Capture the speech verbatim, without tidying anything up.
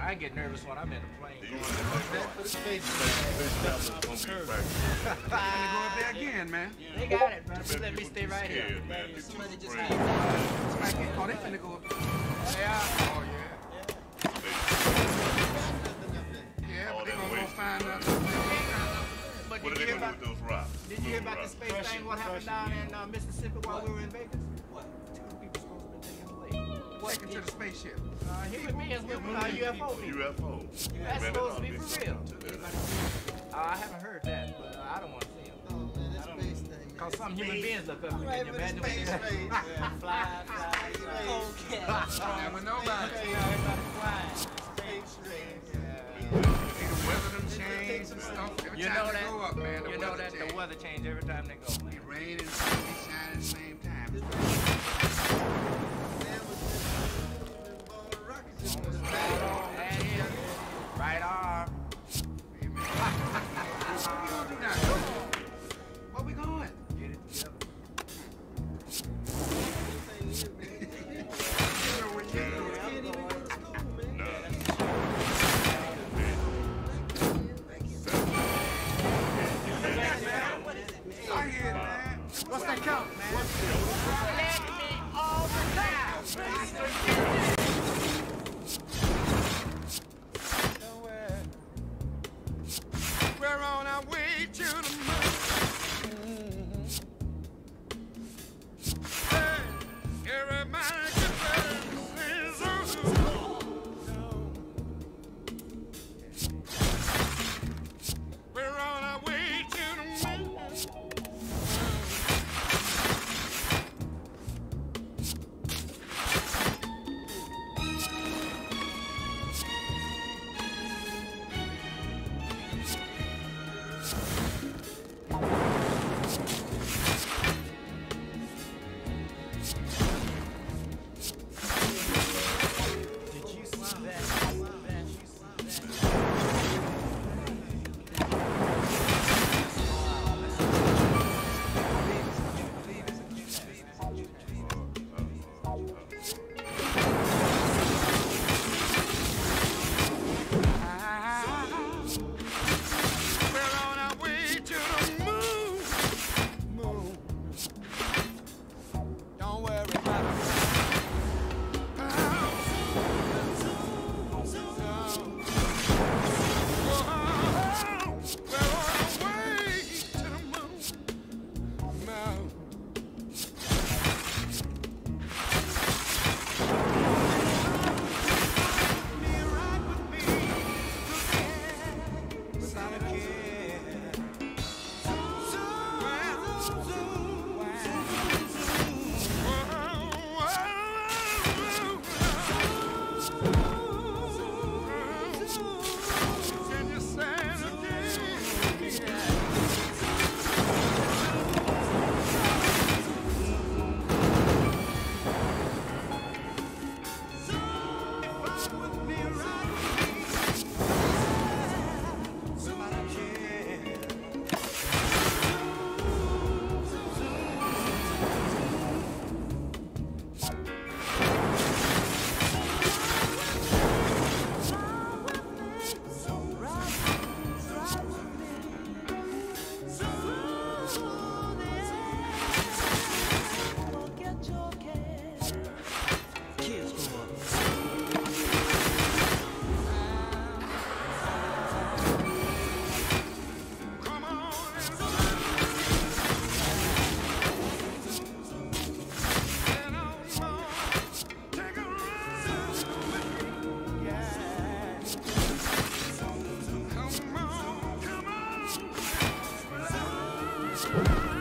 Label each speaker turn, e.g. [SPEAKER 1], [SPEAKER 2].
[SPEAKER 1] I get nervous when I'm in a plane.
[SPEAKER 2] You want to for the space travel.
[SPEAKER 3] Gonna go up there again, man.
[SPEAKER 1] They got it, bro. Just let me stay right here.
[SPEAKER 2] Somebody just
[SPEAKER 3] Oh, they finna go up there.
[SPEAKER 1] Yeah.
[SPEAKER 3] Oh, yeah. Yeah, but they gonna go find out.
[SPEAKER 1] But
[SPEAKER 2] What
[SPEAKER 1] did
[SPEAKER 2] are
[SPEAKER 1] you
[SPEAKER 2] they
[SPEAKER 1] hear
[SPEAKER 2] going to do
[SPEAKER 1] about,
[SPEAKER 2] with those rocks?
[SPEAKER 1] did you hear about the space
[SPEAKER 4] Crush
[SPEAKER 1] thing?
[SPEAKER 4] it,
[SPEAKER 1] What happened
[SPEAKER 4] crush
[SPEAKER 1] down
[SPEAKER 4] it,
[SPEAKER 1] in uh, Mississippi while we were in Vegas?
[SPEAKER 4] What?
[SPEAKER 1] Two people supposed to be taken away.
[SPEAKER 3] Taken to the spaceship.
[SPEAKER 1] Uh, human beings with uh, U F O people.
[SPEAKER 2] U F O.
[SPEAKER 1] That's supposed to be for real. Uh, I haven't heard that, but uh, I don't want to see them.
[SPEAKER 4] Oh man, that space thing. Man.
[SPEAKER 1] Cause some human beings look up.
[SPEAKER 4] I'm
[SPEAKER 1] Can
[SPEAKER 4] ready
[SPEAKER 1] you
[SPEAKER 4] for the
[SPEAKER 1] imagine
[SPEAKER 4] space
[SPEAKER 1] what they
[SPEAKER 4] race. Yeah, fly, fly, fly. Okay.
[SPEAKER 3] Never know about it.
[SPEAKER 4] Everybody flying. Space race.
[SPEAKER 3] The weather done changed and stuff. Every
[SPEAKER 1] You
[SPEAKER 3] time
[SPEAKER 1] know
[SPEAKER 3] they
[SPEAKER 1] that.
[SPEAKER 3] go up, man, the
[SPEAKER 1] You know
[SPEAKER 3] weather
[SPEAKER 1] that
[SPEAKER 3] change.
[SPEAKER 1] the weather change every time they go, man.
[SPEAKER 3] It rain and sun and shine at the same time.
[SPEAKER 4] Man was born rockets.
[SPEAKER 1] That is right arm.
[SPEAKER 3] What we gonna do now? Where we going?
[SPEAKER 1] Get it together.
[SPEAKER 3] You know what you doing? I hear it, man.
[SPEAKER 1] What's that count, man? Let me all the time.
[SPEAKER 3] We're on our way to the moon. Hey, everybody get ready to sing some. We're on our way to the moon.
[SPEAKER 1] Did you see that?
[SPEAKER 3] We're on our way to the moon. Moon. Don't worry about it. We're on our way to the moon. Moon. Can you say it again? Come on and get on board. Take a ride with me. Yeah. Come on, come on.